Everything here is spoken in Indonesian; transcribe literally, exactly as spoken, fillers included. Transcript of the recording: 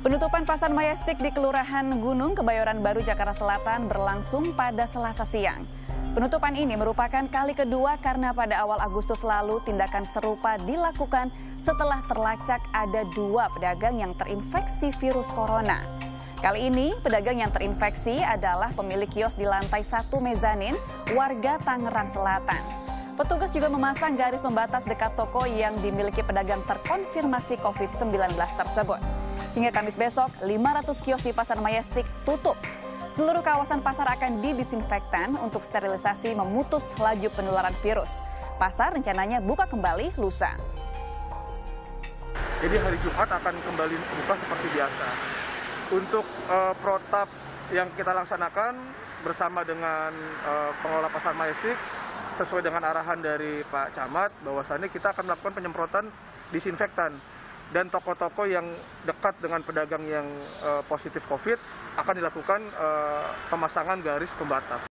Penutupan Pasar Majestic di Kelurahan Gunung, Kebayoran Baru, Jakarta Selatan berlangsung pada Selasa siang. Penutupan ini merupakan kali kedua karena pada awal Agustus lalu tindakan serupa dilakukan setelah terlacak ada dua pedagang yang terinfeksi virus corona. Kali ini pedagang yang terinfeksi adalah pemilik kios di lantai satu mezanin warga Tangerang Selatan. Petugas juga memasang garis pembatas dekat toko yang dimiliki pedagang terkonfirmasi COVID sembilan belas tersebut. Hingga Kamis besok, lima ratus kios di Pasar Majestic tutup. Seluruh kawasan pasar akan didisinfektan untuk sterilisasi memutus laju penularan virus. Pasar rencananya buka kembali lusa. Jadi hari Jumat akan kembali buka seperti biasa. Untuk uh, protap yang kita laksanakan bersama dengan uh, pengelola Pasar Majestic, sesuai dengan arahan dari Pak Camat, bahwasannya kita akan melakukan penyemprotan disinfektan. Dan toko-toko yang dekat dengan pedagang yang uh, positif COVID akan dilakukan uh, pemasangan garis pembatas.